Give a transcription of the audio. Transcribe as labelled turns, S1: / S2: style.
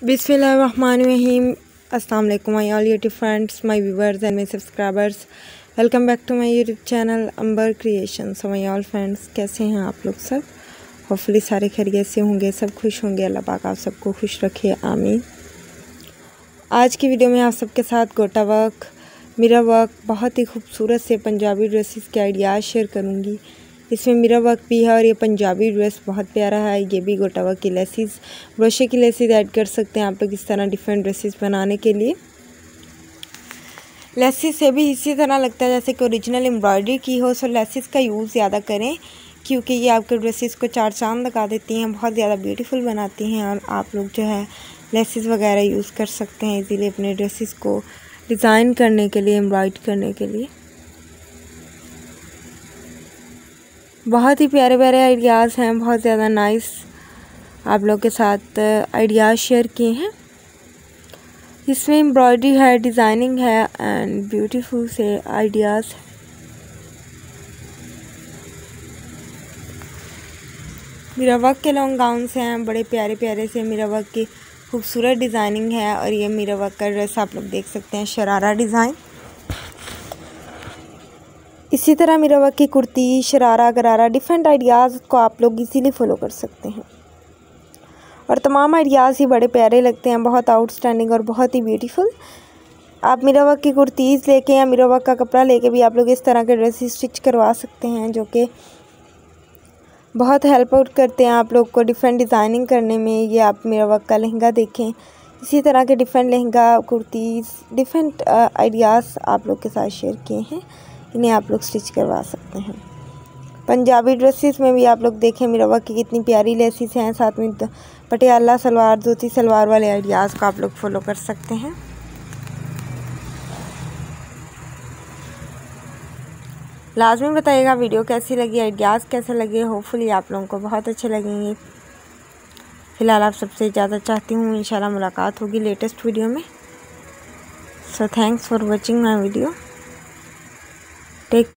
S1: बिस्मिल्लाहिर्रहमानिर्रहीम। अस्सलाम वालेकुम my all YouTube friends, my viewers and my subscribers. Welcome back to my YouTube channel Amber creation. So my all friends, कैसे हैं आप लोग सब? होपफुली सारे खैरियत से होंगे, सब खुश होंगे। अल्लाह पाक आप सबको खुश रखे, आमीन। आज की वीडियो में आप सबके साथ गोटा वर्क, मिरर वर्क, बहुत ही खूबसूरत से पंजाबी ड्रेसेस के आइडियाज़ शेयर करूँगी। इसमें मिरर वर्क भी है और ये पंजाबी ड्रेस बहुत प्यारा है। ये भी गोटा वर्क की लेसिस, ब्रोशे की लेसिस ऐड कर सकते हैं आप लोग इस तरह डिफरेंट ड्रेसेस बनाने के लिए। लेसिस से भी इसी तरह लगता है जैसे कि ओरिजिनल एम्ब्रॉयडरी की हो। सो लेसिस का यूज़ ज़्यादा करें क्योंकि ये आपके ड्रेसेस को चार चांद लगा देती हैं, बहुत ज़्यादा ब्यूटीफुल बनाती हैं। और आप लोग जो है लेसिस वगैरह यूज़ कर सकते हैं इजीली अपने ड्रेसेस को डिज़ाइन करने के लिए, एम्ब्रॉयडरी करने के लिए। बहुत ही प्यारे प्यारे आइडियाज़ हैं, बहुत ज़्यादा नाइस आप लोग के साथ आइडियाज़ शेयर किए हैं। इसमें एम्ब्रॉयडरी है, डिज़ाइनिंग है एंड ब्यूटीफुल से आइडियाज़। मिरर वर्क के लॉन्ग गाउन्स हैं, बड़े प्यारे प्यारे से मिरर वर्क की खूबसूरत डिज़ाइनिंग है। और ये मिरर वर्क का ड्रेस आप लोग देख सकते हैं, शरारा डिज़ाइन। इसी तरह मिरर वर्क की कुर्ती, शरारा, गरारा, डिफरेंट आइडियाज़ को आप लोग इजीली फॉलो कर सकते हैं। और तमाम आइडियाज़ ही बड़े प्यारे लगते हैं, बहुत आउटस्टैंडिंग और बहुत ही ब्यूटीफुल। आप मिरर वर्क की कुर्तीज़ लेके या मिरर वर्क का कपड़ा लेके भी आप लोग इस तरह के ड्रेसेस स्टिच करवा सकते हैं, जो कि बहुत हेल्प आउट करते हैं आप लोग को डिफरेंट डिज़ाइनिंग करने में। ये आप मिरर वर्क का लहंगा देखें, इसी तरह के different lehenga, kurtis, different ideas आप लोग के साथ शेयर किए हैं। इन्हें आप लोग स्टिच करवा सकते हैं। पंजाबी ड्रेसेस में भी आप लोग देखें मिरर वर्क की कितनी प्यारी लेसिस हैं, साथ में पटियाला सलवार, धोती सलवार वाले आइडियाज़ को आप लोग फॉलो कर सकते हैं। लाजमी बताइएगा वीडियो कैसी लगी, आइडियाज़ कैसे लगे। होपफुली आप लोगों को बहुत अच्छे लगेंगे। फ़िलहाल आप सबसे इजाज़त चाहती हूँ, इंशाल्लाह मुलाकात होगी लेटेस्ट वीडियो में। So thanks for watching my video. Take